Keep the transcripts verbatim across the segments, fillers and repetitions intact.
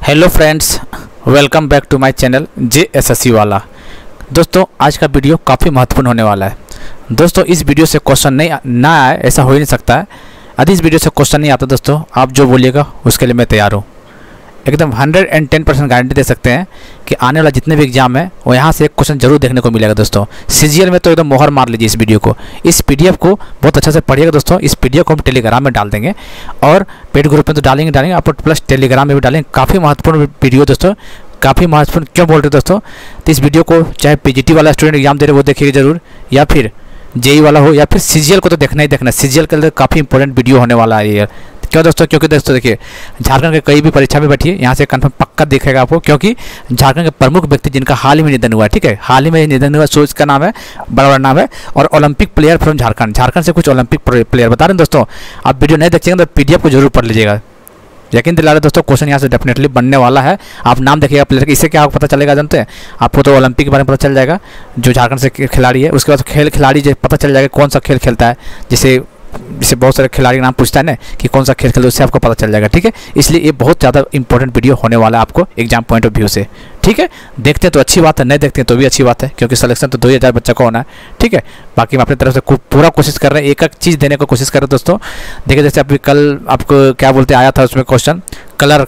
Hello friends, welcome back to my channel J S S C वाला। दोस्तों आज का वीडियो काफ़ी महत्वपूर्ण होने वाला है। दोस्तों इस वीडियो से क्वेश्चन नहीं ना आए ऐसा हो ही नहीं सकता है। यदि इस वीडियो से क्वेश्चन नहीं आता दोस्तों, आप जो बोलिएगा उसके लिए मैं तैयार हूँ। एकदम hundred and ten percent guarantee दे सकते हैं कि आने वाला जितने भी एग्जाम है वो यहाँ से एक क्वेश्चन जरूर देखने को मिलेगा। दोस्तों सीजीएल में तो एकदम मोहर मार लीजिए इस वीडियो को। इस पीडीएफ को बहुत अच्छा से पढ़िएगा दोस्तों। इस पीडीएफ को हम टेलीग्राम में डाल देंगे और पेड ग्रुप में तो डालेंगे डालेंगे आप प्लस टेलीग्राम में भी डालेंगे। काफ़ी महत्वपूर्ण वीडियो दोस्तों, काफ़ी महत्वपूर्ण। क्यों बोल रहे दोस्तों, तो इस वीडियो को चाहे पीजीटी वाला स्टूडेंट एग्जाम दे रहे वो देखिएगा जरूर, या फिर जेई वाला हो, या फिर सीजीएल को तो देखना ही देखना है। सीजीएल के लिए काफ़ी इंपॉर्टेंट वीडियो होने वाला है ये। क्यों दोस्तों, क्योंकि दोस्तों देखिए झारखंड के कई भी परीक्षा में बैठिए यहाँ से कंफर्म पक्का दिखेगा आपको, क्योंकि झारखंड के प्रमुख व्यक्ति जिनका हाल ही में निधन हुआ है, ठीक है, हाल ही में निधन हुआ, सो इसका नाम है, बड़ा बड़ा नाम है, और Olympic player from Jharkhand. Jharkhand से कुछ ओलंपिक प्लेयर बता रहे हैं दोस्तों। आप वीडियो नहीं देखिएगा तो पीडीएफ को जरूर पढ़ लीजिएगा। यकीन दिला रहे दोस्तों, क्वेश्चन यहाँ से डेफिनेटली बनने वाला है। आप नाम देखिएगा प्लेयर, इससे क्या आपको पता चलेगा जानते हैं, आपको तो ओलंपिक के बारे में पता चल जाएगा जो झारखंड से खिलाड़ी है। उसके बाद खेल खिलाड़ी जो पता चल जाएगा कौन सा खेल खेलता है, जैसे जैसे बहुत सारे खिलाड़ी नाम पूछता है ना कि कौन सा खेल खेलते, उससे आपको पता चल जाएगा। ठीक है, इसलिए ये बहुत ज़्यादा इंपॉर्टेंट वीडियो होने वाला है आपको एग्जाम पॉइंट ऑफ व्यू से। ठीक है, देखते हैं तो अच्छी बात है, नहीं देखते हैं तो भी अच्छी बात है, क्योंकि सिलेक्शन तो दो हज़ार बच्चा को होना है। ठीक है, बाकी हम अपनी तरफ से पूरा कोशिश कर रहे हैं, एक एक चीज़ देने की कोशिश कर रहे हैं दोस्तों। देखिए जैसे अभी कल आपको क्या बोलते आया था उसमें क्वेश्चन, कलर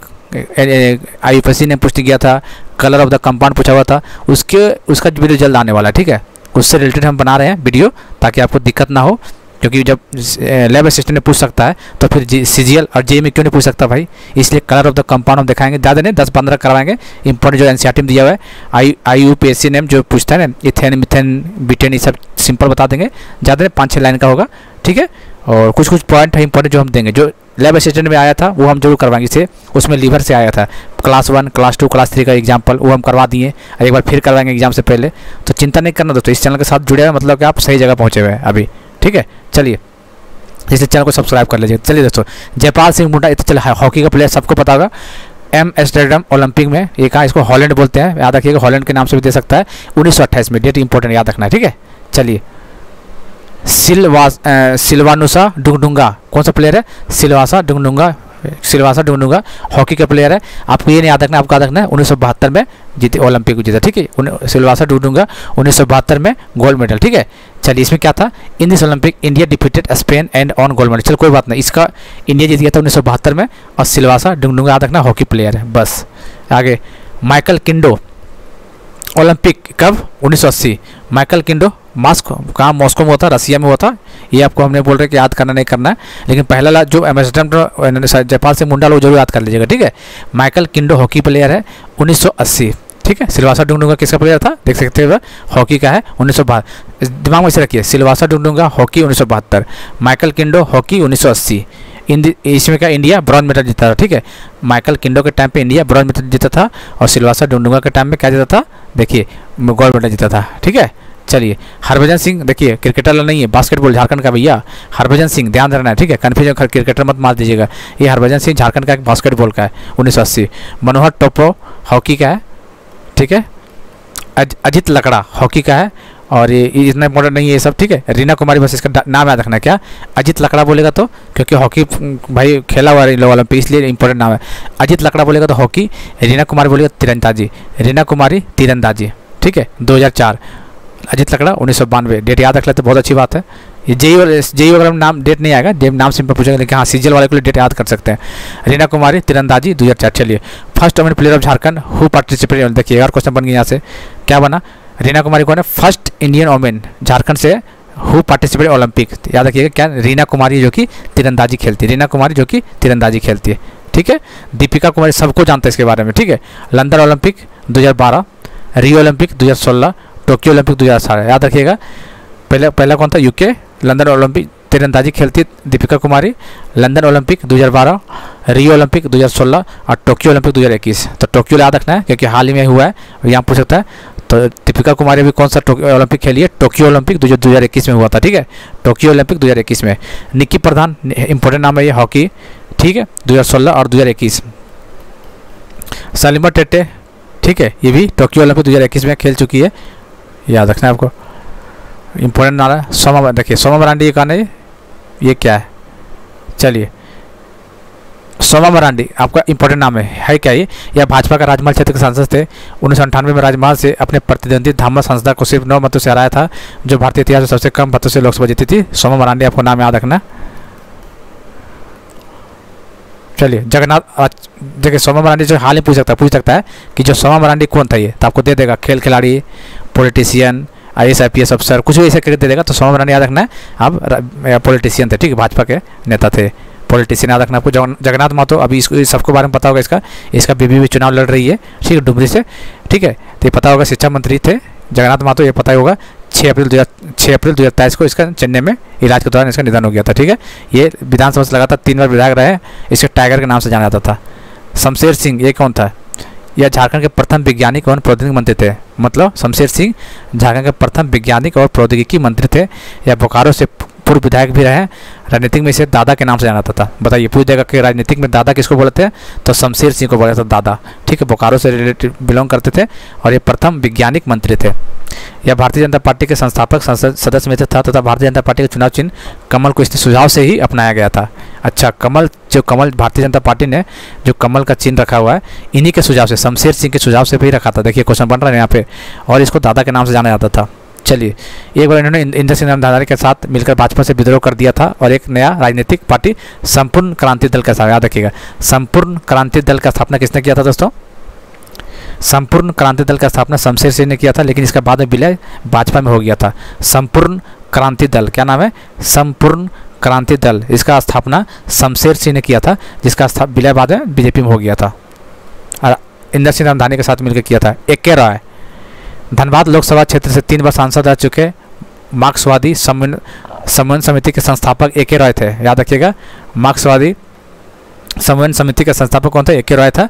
I U P S C ने पूछ किया था, कलर ऑफ द कंपाउंड पूछा हुआ था, उसके उसका वीडियो जल्द आने वाला है। ठीक है, उससे रिलेटेड हम बना रहे हैं वीडियो ताकि आपको दिक्कत ना हो, क्योंकि जब लैब असिस्टेंट ने पूछ सकता है तो फिर सीजीएल और जेई में क्यों नहीं पूछ सकता भाई। इसलिए कलर ऑफ द कंपाउंड हम दिखाएंगे, ज़्यादा नहीं दस पंद्रह करवाएंगे। इंपॉर्टेंट जो एनसीईआरटी में दिया हुआ है, I I U P S C ने जो पूछता है ना, इथेन मिथेन बिटेन, ये सब सिंपल बता देंगे, ज़्यादा नहीं पाँच छः लाइन का होगा। ठीक है, और कुछ कुछ पॉइंट है इंपॉर्टेंट जो हम देंगे। जो लैब असिस्टेंट में आया था वो हम जरूर करवाएंगे, इसे उसमें लीवर से आया था, class one class two class three का एग्जाम्पल वो हम करवा दिए, एक बार फिर करवाएंगे एग्जाम से पहले। तो चिंता नहीं करना दोस्तों, इस चैनल के साथ जुड़े हुए मतलब कि आप सही जगह पहुँचे हुए हैं अभी। ठीक है, चलिए इस चैनल को सब्सक्राइब कर लीजिए। चलिए दोस्तों, जयपाल सिंह मुंडा, ये तो चल हॉकी का प्लेयर सबको पता होगा, एम एस्टरडम ओलंपिक में, ये कहा इसको हॉलैंड बोलते हैं, याद रखिएगा, हॉलैंड के नाम से भी दे सकता है। उन्नीस सौ अट्ठाईस में, डेट इंपॉर्टेंट याद रखना है। ठीक है, चलिए सिलवा सिल्वानुसा डुंगडुंगा कौन सा प्लेयर है, सिलवासा डुंगडुंगा, सिलवासा डुंगडुंगा हॉकी का प्लेयर है। आपको ये नहीं याद रखना, आपको याद रखना है उन्नीस सौ बहत्तर में जीते, ओलंपिक को जीता। ठीक है, सिलवासा डुंगडुंगा उन्नीस सौ बहत्तर में गोल्ड मेडल। ठीक है, चलिए इसमें क्या था, in this Olympic India defeated Spain and won gold medal. चलो कोई बात नहीं, इसका इंडिया जीत गया था उन्नीस सौ बहत्तर में, और सिलवासा डुंगडुंगा याद रखना हॉकी प्लेयर है बस। आगे माइकल किंडो ओलंपिक कब, उन्नीस सौ अस्सी। माइकल किंडो मास्को कहाँ, मॉस्को में होता, रसिया में होता। ये आपको हमने बोल रहे कि याद करना नहीं करना है, लेकिन पहला जो एमएसडम जयपाल सिंह मुंडा लोग जरूर याद कर लीजिएगा। ठीक है, माइकल किंडो हॉकी प्लेयर है उन्नीस सौ अस्सी। ठीक है, सिलवासा डुंगडुंगा किसका प्लेयर था, देख सकते हैं हॉकी का है, उन्नीस सौ बहत्तर। दिमाग में से रखिए, सिलवासा डुंगडुंगा हॉकी उन्नीस सौ बहत्तर, माइकल किंडो हॉकी उन्नीस सौ अस्सी। इसमें क्या इंडिया ब्रॉन्ज मेडल जीता था। ठीक है, माइकल किंडो के टाइम पे इंडिया ब्रॉन्ज मेडल जीता था, और सिलवासा डुंगडुंगा के टाइम में क्या जीता था, देखिए गोल्ड मेडल जीता था। ठीक है, चलिए हरभजन सिंह, देखिए क्रिकेटर नहीं है, बास्केटबॉल झारखंड का भैया, हरभजन सिंह ध्यान रखना है। ठीक है, कन्फ्यूजन क्रिकेटर मत मार दीजिएगा, ये हरभजन सिंह झारखंड का एक बास्केटबॉल का है उन्नीस सौ अस्सी। मनोहर टोप्रो हॉकी का है। ठीक है, अज, अजित लकड़ा हॉकी का है, और ये इतना इंपॉर्टेंट नहीं है ये सब। ठीक है, रीना कुमारी, बस इसका नाम याद रखना, क्या अजित लकड़ा बोलेगा तो, क्योंकि हॉकी भाई खेला हुआ है इन लोग ओलंपिक, इसलिए इंपॉर्टेंट नाम है। अजित लकड़ा बोलेगा तो हॉकी, रीना कुमारी बोलेगा तीरंदाजी, रीना कुमारी तीरंदाजी। ठीक है, दो हज़ार चार, अजित लकड़ा उन्नीस सौ बानवे। डेट याद रख लेते बहुत अच्छी बात है। ये जेई जेई वगैरह में नाम डेट नहीं आएगा, जेई नाम सिंपल पूछेंगे, लेकिन हाँ सीजीएल वाले के लिए डेट याद कर सकते हैं। रीना कुमारी तीरंदाजी दो हज़ार चार। चलिए first women player of Jharkhand who participate, देखिए अगर क्वेश्चन बन गया यहाँ से, क्या बना, रीना कुमारी कौन है, फर्स्ट इंडियन वुमेन झारखंड से हु पार्टिसिपेट ओलंपिक। याद रखिएगा क्या, रीना कुमारी जो कि तीरंदाजी खेलती है, रीना कुमारी जो कि तीरंदाजी खेलती है। ठीक है, दीपिका कुमारी सबको जानते हैं इसके बारे में। ठीक है, लंदन ओलंपिक दो हज़ार बारह, रियो ओलंपिक दो हज़ार सोलह, टोक्यो ओलंपिक दो हज़ार अठारह। याद रखिएगा, पहले पहला कौन था, यूके, लंदन ओलंपिक तीरंदाजी खेलती दीपिका कुमारी, लंदन ओलंपिक दो हज़ार बारह, रियो ओलंपिक दो हज़ार सोलह, और टोक्यो ओलंपिक दो हज़ार इक्कीस। तो टोक्यो याद रखना है क्योंकि हाल ही में हुआ है, यहाँ पूछ सकता है। तो दीपिका कुमारी भी कौन सा ओलंपिक खेली है, टोक्यो ओलंपिक दो हज़ार इक्कीस में हुआ था। ठीक है, टोक्यो ओलंपिक दो हज़ार इक्कीस में। निक्की प्रधान इंपॉर्टेंट नाम है ये हॉकी। ठीक है, दो हज़ार सोलह और दो हज़ार इक्कीस। सलीमा टेटे, ठीक है, ये भी टोक्यो ओलंपिक दो हज़ार इक्कीस में खेल चुकी है, याद रखना है आपको, इंपॉर्टेंट नाम है। सोमा, देखिए सोमा ब्रांडी ये कौन है, ये क्या है, चलिए सोमा मरांडी आपका इंपॉर्टेंट नाम है है क्या ये? यह भाजपा का राजमहल क्षेत्र के सांसद थे। उन्नीस सौ अंठानवे में राजमहल से अपने प्रतिद्वंदी धामस संसदा को सिर्फ नौ मतों से हराया था, जो भारतीय इतिहास में सबसे कम मतों से लोकसभा जीती थी। सोमा मरांडी आपको नाम याद रखना। चलिए जगन्नाथ, देखिए सोमा मरांडी जो हाल ही पूछ सकता है पूछ सकता है कि जो सोमा मरांडी कौन था, ये तो आपको दे देगा खेल खिलाड़ी, politician, I S I P S अफसर, कुछ भी ऐसे करके दे देगा। तो सोमा मरांडी याद रखना है। आप पॉलिटिशियन थे, ठीक है, भाजपा के नेता थे, पॉलिटिशियन याद रखना आपको। जगन्नाथ महतो, अभी इसको सबको बारे में पता होगा, इसका इसका बीबी भी चुनाव लड़ रही है, ठीक है, डुमरी से, ठीक है। तो ये पता होगा, शिक्षा मंत्री थे जगन्नाथ महतो, ये पता ही होगा। छः अप्रैल दो हज़ार छः अप्रैल दो हज़ार तेईस को इसका चेन्नई में इलाज के दौरान इसका निधन हो गया था, ठीक है। ये विधानसभा से लगातार तीन बार विधायक रहे, इसके टाइगर के नाम से जाना जाता था। शमशेर सिंह, ये कौन था? यह झारखंड के प्रथम वैज्ञानिक और प्रौद्योगिकी मंत्री थे। मतलब शमशेर सिंह झारखंड के प्रथम वैज्ञानिक और प्रौद्योगिकी मंत्री थे। यह बोकारो से पूर्व विधायक भी रहे। राजनीतिक में इसे दादा के नाम से जाना जाता था। बताइए, पूछ देगा कि राजनीतिक में दादा किसको बोलते हैं, तो शमशेर सिंह को बोला था दादा, ठीक है। बोकारो से रिलेटेड बिलोंग करते थे और ये प्रथम वैज्ञानिक मंत्री थे। यह भारतीय जनता पार्टी के संस्थापक संसद सदस्य में से था तथा भारतीय जनता पार्टी के चुनाव चिन्ह कमल को इसके सुझाव से ही अपनाया गया था। अच्छा, कमल, जो कमल भारतीय जनता पार्टी ने जो कमल का चिन्ह रखा हुआ है, इन्हीं के सुझाव से, शमशेर सिंह के सुझाव से भी रखा था। देखिए क्वेश्चन बन रहा है यहाँ पे, और इसको दादा के नाम से जाना जाता था। चलिए, एक बार इन्होंने इंद्र सिंह रामधारी के साथ मिलकर भाजपा से विद्रोह कर दिया था और एक नया राजनीतिक पार्टी संपूर्ण क्रांति दल का स्थापना, याद रखिएगा, संपूर्ण क्रांति दल का स्थापना किसने किया था दोस्तों? संपूर्ण क्रांति दल का स्थापना शमशेर सिंह ने किया था, लेकिन इसका बाद में विलय भाजपा में हो गया था। संपूर्ण क्रांति दल, क्या नाम है? संपूर्ण क्रांति दल, इसका स्थापना शमशेर सिंह ने किया था, जिसका विलय बाद में बीजेपी में हो गया था और इंद्र सिंह रामधारी के साथ मिलकर किया था। ए के रॉय धनबाद लोकसभा क्षेत्र से तीन बार सांसद रह चुके मार्क्सवादी समन्वय समिति के संस्थापक ए के रॉय थे। याद रखिएगा, मार्क्सवादी समन्वय समिति का संस्थापक कौन था? ए के रॉय था,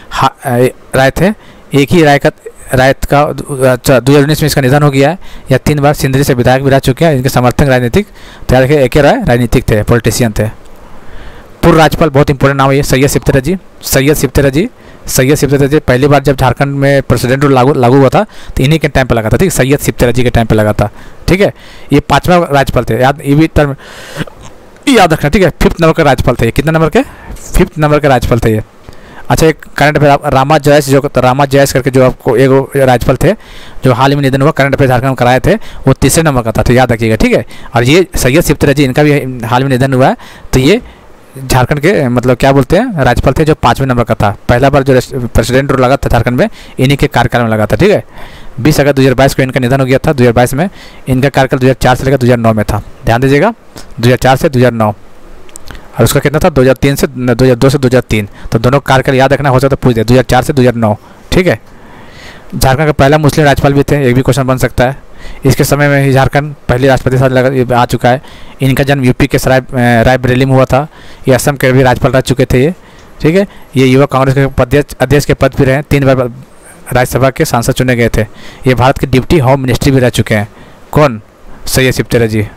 राय थे। एक ही राय का राय का दो हज़ार उन्नीस में इसका निधन हो गया है। या तीन बार सिंदरी से विधायक भी रह चुके हैं। इनके समर्थक राजनीतिक, तो याद रखिए ए के रॉय राजनीतिक थे, पॉलिटिशियन थे। पूर्व राज्यपाल, बहुत इंपॉर्टेंट नाम है ये, सैयद सिफ्तेरा जी। सैयद सिफ्तेरा जी सैयद सिफ्तेरा जी पहली बार जब झारखंड में प्रेसिडेंट रूल लागू लागू हुआ था तो इन्हीं के टाइम पे लगा था, ठीक है, सैयद सिफ्तेरा जी के टाइम पे लगा था, ठीक है। ये पांचवा राज्यपाल थे, याद, ये भी टर्म याद रखना, ठीक है। फिफ्थ नंबर के राज्यपाल थे ये। कितने नंबर के? फिफ्थ नंबर के राज्यपाल थे ये। अच्छा, एक करंट अफेयर, रामा जयस, जो रामा जयस करके जो आपको एक राज्यपाल थे जो हाल ही में निधन हुआ, करंट अफेयर झारखंड में कराए थे, वो तीसरे नंबर का था, तो याद रखिएगा, ठीक है। और ये सैयद सिफ्तेरा जी, इनका भी हाल में निधन हुआ है, तो ये झारखंड के मतलब क्या बोलते हैं राज्यपाल थे जो पाँचवें नंबर का था। पहला बार जो प्रेसिडेंट रूल लगा था झारखंड में, इन्हीं के कार्यकाल में लगा था, ठीक है। बीस अगस्त दो हज़ार बाईस को इनका निधन हो गया था। दो हज़ार बाईस में इनका कार्यकाल दो हज़ार चार से लेकर दो हज़ार नौ में था, ध्यान दीजिएगा, दो हज़ार चार से दो हज़ार नौ। और उसका कितना था? दो हज़ार तीन से दो हज़ार दो से दो हज़ार तीन। तो दोनों कार्यकाल याद रखना, हो सकता है पूछ दे, दो हज़ार चार से दो हज़ार नौ, ठीक है। झारखंड का पहला मुस्लिम राज्यपाल भी थे, एक भी क्वेश्चन बन सकता है। इसके समय में ही झारखंड पहले राष्ट्रपति साथ लगा आ चुका है। इनका जन्म यूपी के सराय रायबरेली में हुआ था। ये असम के भी राज्यपाल रह चुके थे ये, ठीक है। ये युवा कांग्रेस के अध्यक्ष के पद भी रहे, तीन बार राज्यसभा के सांसद चुने गए थे। ये भारत के डिप्टी होम मिनिस्ट्री भी रह चुके हैं। कौन? सैयद सिफ्तेरा जी।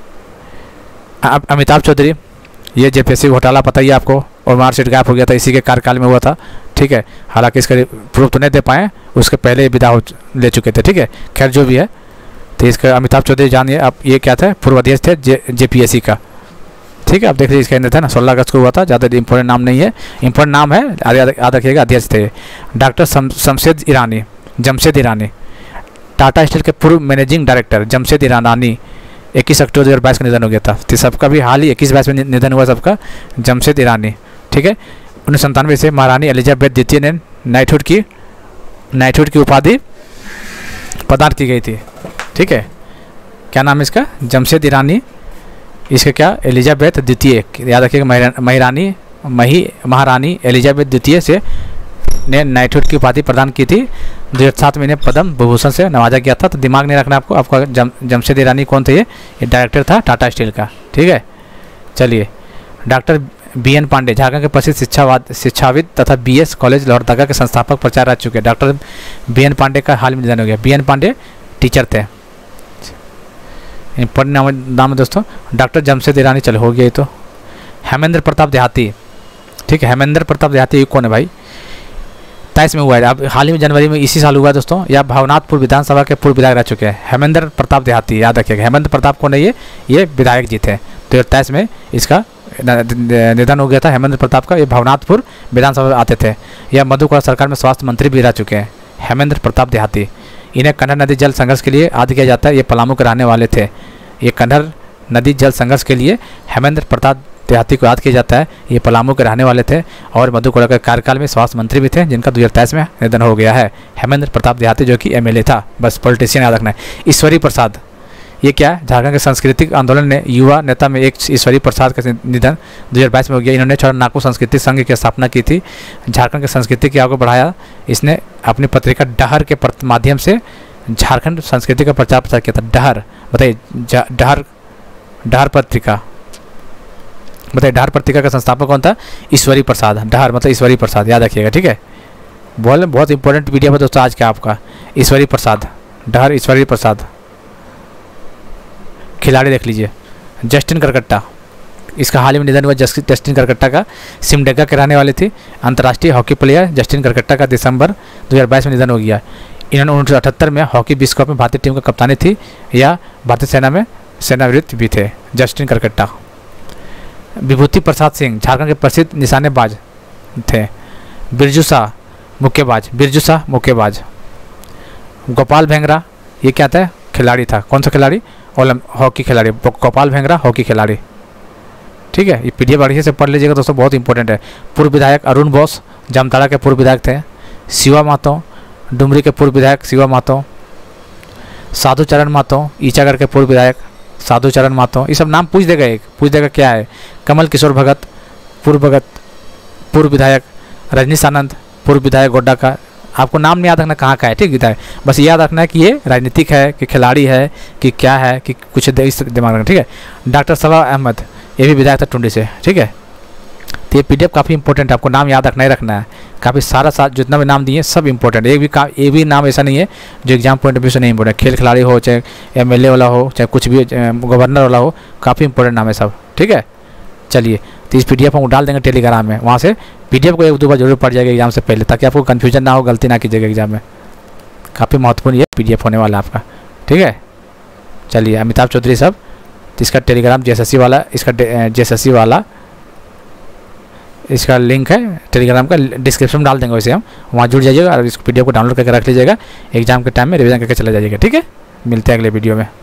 अमिताभ चौधरी, ये जेपीएससी घोटाला पता ही आपको, और मार्कशीट गायब हो गया था, इसी के कार्यकाल में हुआ था, ठीक है। हालांकि इसका प्रूफ तो नहीं दे पाए, उसके पहले विदा हो ले चुके थे, ठीक है। खैर जो भी है, तो इसका अमिताभ चौधरी जानिए आप, ये क्या थे? पूर्व अध्यक्ष थे जे जेपीएससी का, ठीक है। आप देख लीजिए, इसके अंदर था ना, सोलह अगस्त को हुआ था। ज़्यादा इंपॉर्टेंट नाम नहीं है, इंपॉर्टेंट नाम है, याद रखिएगा, अध्यक्ष थे डॉक्टर शमशेद ईरानी, जमशेद ईरानी। टाटा स्टील के पूर्व मैनेजिंग डायरेक्टर जमशेद ईरानी, इक्कीस अक्टूबर दो हज़ार बाईस को निधन हो गया था। तो सबका भी हाल ही इक्कीस बाईस में निधन हुआ सबका, जमशेद ईरानी, ठीक है। उन्नीस सौ संतानवे से महारानी एलिजाबेथ द्वितीय ने नाइटहुड की नाइटहुड की उपाधि प्रदान की गई थी, ठीक है। क्या नाम है इसका? जमशेद ईरानी। इसका क्या? एलिजाबेथ द्वितीय, याद रखिएगा, महारानी मही महारानी एलिजाबेथ द्वितीय से ने नाइटहुड की उपाधि प्रदान की थी। दो हज़ार सात में इन्हें पद्म विभूषण से नवाजा गया था। तो दिमाग नहीं रखना आपको, आपका जम जमशेद ईरानी कौन थे? ये ये डायरेक्टर था टाटा स्टील का, ठीक है। चलिए, doctor B N Pandey, Jharkhand के प्रसिद्ध शिक्षावाद शिक्षाविद तथा बी एस कॉलेज लोहरदगा के संस्थापक प्रचार रह चुके हैं। डॉक्टर बी एन पांडे का हाल में निधन हो गया। बी एन पांडे टीचर थे। इंपॉर्टेंट नाम नाम है दोस्तों, डॉक्टर जमशेद ईरानी। चलो हो गया ये तो। हेमेंद्र प्रताप देहाती, ठीक है। हेमेंद्र प्रताप देहाती कौन है भाई? तेईस में हुआ है, अब हाल ही में जनवरी में इसी साल हुआ है दोस्तों। या भवनाथपुर विधानसभा के पूर्व विधायक रह चुके हैं हेमेंद्र प्रताप देहाती, याद रखिएगा। हेमेंद्र प्रताप कौन है? ये ये विधायक जी थे। दो हज़ार तेईस में इसका निधन हो गया था हेमेंद्र प्रताप का। ये भवनाथपुर विधानसभा में आते थे। यह मधुकर सरकार में स्वास्थ्य मंत्री भी रह चुके हैं, हेमेंद्र प्रताप देहाती। इन्हें कन्नड़ नदी जल संघर्ष के लिए याद किया जाता है। ये पलामू के रहने वाले थे। ये कन्नड़ नदी जल संघर्ष के लिए हेमेंद्र प्रताप देहाती को याद किया जाता है। ये पलामू के रहने वाले थे और मधुकर के कार्यकाल में स्वास्थ्य मंत्री भी थे, जिनका दो हज़ार तेईस में निधन हो गया है। हेमेंद्र प्रताप देहाती जो कि एमएलए था, बस पॉलिटिशियन याद रखना है। ईश्वरी प्रसाद, ये क्या है, झारखंड के सांस्कृतिक आंदोलन ने युवा नेता में एक ईश्वरी प्रसाद का निधन दो हज़ार बाईस में हो गया। इन्होंने छौड़नाको सांस्कृतिक संघ की स्थापना की थी, झारखंड के संस्कृति की आगे बढ़ाया। इसने अपनी पत्रिका डहर के माध्यम से झारखंड संस्कृति का प्रचार प्रसार किया था। डहर बताइए, डहर डहर पत्रिका बताइए, डहर पत्रिका का संस्थापक कौन था? ईश्वरी प्रसाद। डहर मतलब ईश्वरी प्रसाद, याद रखिएगा, ठीक है। बोल बहुत इंपॉर्टेंट वीडियो है दोस्तों आज का आपका। ईश्वरी प्रसाद, डहर ईश्वरी प्रसाद। खिलाड़ी देख लीजिए, जस्टिन करकट्टा, इसका हाल ही में निधन हुआ जस्टिन करकट्टा का। सिमडेगा के रहने वाले थे। अंतर्राष्ट्रीय हॉकी प्लेयर जस्टिन करकट्टा का दिसंबर दो हज़ार बाईस में निधन हो गया। इन्होंने उन्नीस सौ अठहत्तर में हॉकी विश्व कप में भारतीय टीम का कप्तानी थी या भारतीय सेना में सेनावृत्त भी थे। जस्टिन करकट्टा। विभूति प्रसाद सिंह झारखंड के प्रसिद्ध निशानेबाज थे। बिरजू शाह मुक्केबाज, बिरजू शाह मुक्केबाज। गोपाल भेंगरा, ये क्या था? खिलाड़ी था। कौन सा खिलाड़ी? हॉकी खिलाड़ी। गोपाल भेंगरा हॉकी खिलाड़ी, ठीक है। ये पीडीएफ बढ़िया से पढ़ लीजिएगा दोस्तों, बहुत इंपॉर्टेंट है। पूर्व विधायक अरुण बोस जामताड़ा के पूर्व विधायक थे। शिवा महतो डुमरी के पूर्व विधायक शिवा महतो। साधु चरण महतो ईचागढ़ के पूर्व विधायक साधु चरण महतो। ये सब नाम पूछ देगा, एक पूछ देगा क्या है। कमल किशोर भगत पूर्व भगत पूर्व विधायक। रजनीश आनंद पूर्व विधायक गोड्डा का। आपको नाम नहीं याद रखना कहाँ का है, ठीक विधायक, बस याद रखना है कि ये राजनीतिक है कि खिलाड़ी है कि क्या है कि कुछ इस दिमाग रखना, ठीक है। डॉक्टर सलाह अहमद, ये भी विधायक था टुंडी से, ठीक है। तो ये पीडीएफ काफ़ी इंपॉर्टेंट है, आपको नाम याद रखना ही रखना है। काफ़ी सारा साथ जितना भी नाम दिए सब इंपॉर्टेंट है। एक भी का एक भी नाम ऐसा नहीं है जो एग्जाम पॉइंट ऑफ व्यू से नहीं इंपॉर्टेंट। खेल खिलाड़ी हो, चाहे एमएलए वाला हो, चाहे कुछ भी गवर्नर वाला हो, काफ़ी इंपॉर्टेंट नाम है सब, ठीक है। चलिए, तो इस पीडीएफ हम डाल देंगे टेलीग्राम में, वहाँ से पीडीएफ को एक दो बार जरूर पढ़ जाएगा एग्जाम से पहले, ताकि आपको कन्फ्यूजन ना हो, गलती ना कीजिएगा एग्जाम में। काफ़ी महत्वपूर्ण ये पीडीएफ होने वाला है आपका, ठीक है। चलिए, अमिताभ चौधरी साहब, तो इसका टेलीग्राम जेएसएससी वाला, इसका जेएसएससी वाला इसका लिंक है टेलीग्राम का, डिस्क्रिप्शन में डाल देंगे वैसे हम, वहाँ जुड़ जाइएगा और इस पीडीएफ को डाउनलोड करके रख लीजिएगा। एग्जाम के टाइम में रिवीजन करके चले जाइएगा, ठीक है। मिलते हैं अगले वीडियो में।